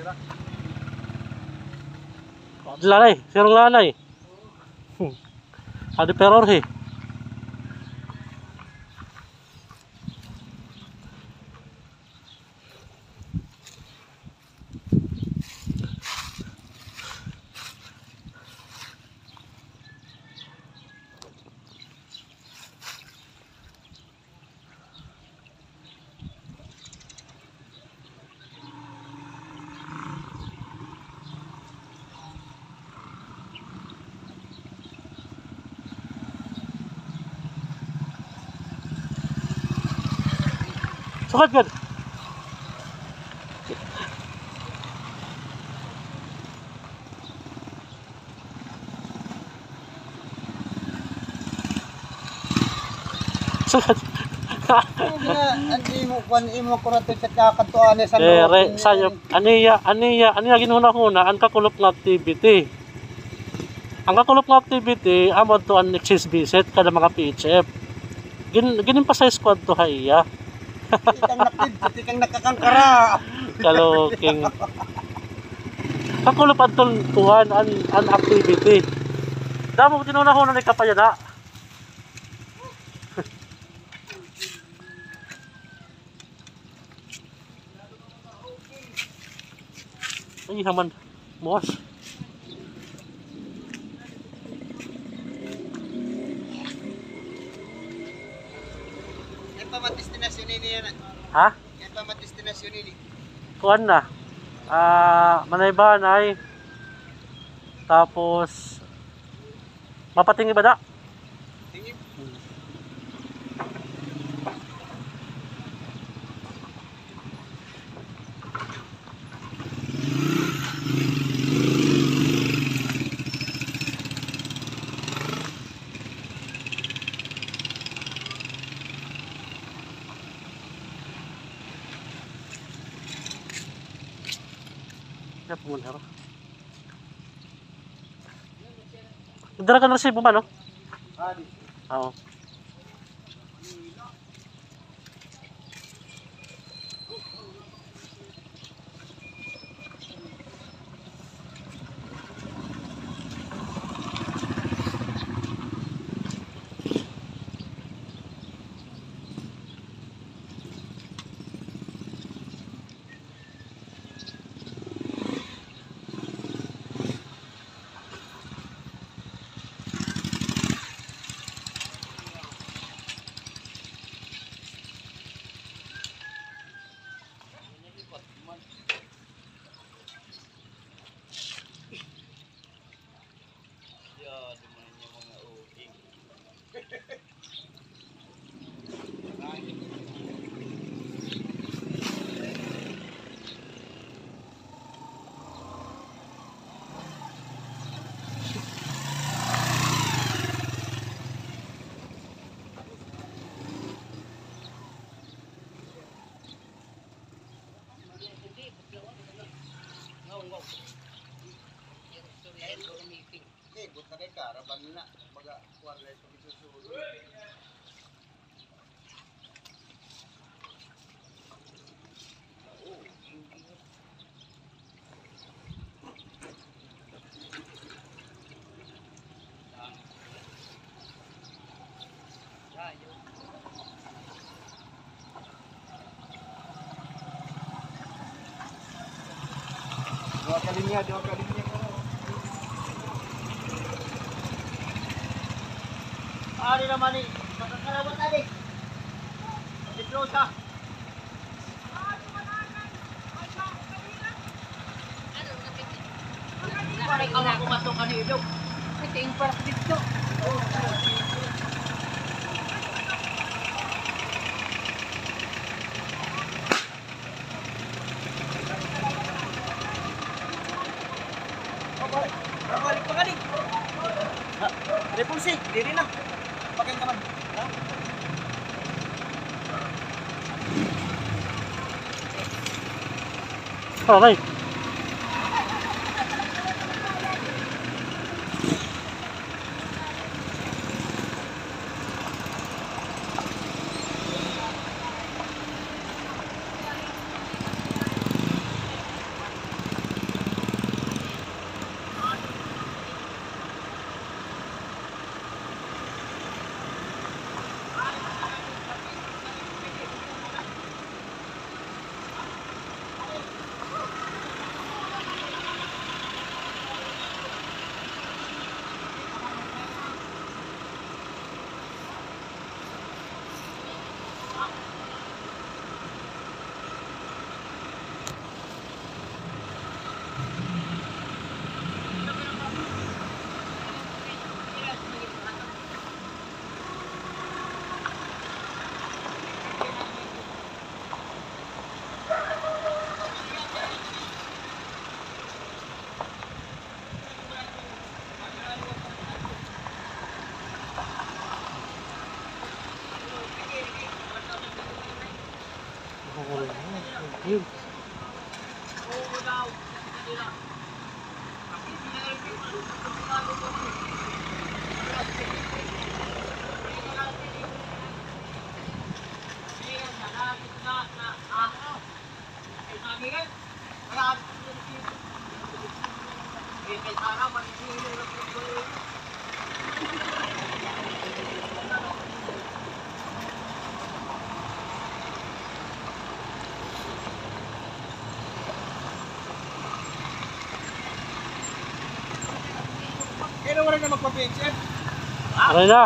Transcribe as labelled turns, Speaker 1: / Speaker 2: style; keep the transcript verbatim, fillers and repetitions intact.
Speaker 1: Lalay, sirong lalay. Hmm. Ada peror he. Sukat kan? Sukat.
Speaker 2: Andi mo kwan imo ko nato sa kakatuan sa
Speaker 1: Dere sayo aniya aniya aniya ginuna-huna ang kakulop nga activity. Ang kakulop nga activity amo to an exchange visit kada mga P H F. Gin ginin pa sa squad to hayya.
Speaker 2: Tikang nakid, tikang nakakangkara.
Speaker 1: Kaloking. Kakulop adtol tuhan an an activity. Damo ginuna-huna ni kapayana. Ay, haman. Mos.
Speaker 2: Yan pa matistinasyon ini yan.
Speaker 1: Ha?
Speaker 2: Yan pa matistinasyon ini.
Speaker 1: Kuan na. Ah, Manaybanay. Tapos mapatingi ba da?
Speaker 2: Tingin.
Speaker 1: Ya pumunta ro. Dala ka na resibo man, no?
Speaker 2: Ah, di.
Speaker 1: Oo.
Speaker 2: Eh, buta kay karaban na. Baga kuwarla sa bisusulo. Dua kalinya, dua kalinya. Ari naman ni, makakalabat na di. Dito sa. Pare ka na kumatok kanino. Ito yung park dito. Balik pa ka di. Repulsi, diri na. Pakai kaman. Ha?
Speaker 1: Okay. Yun.
Speaker 2: Kaya wala na magpa-picture.
Speaker 1: Aray na.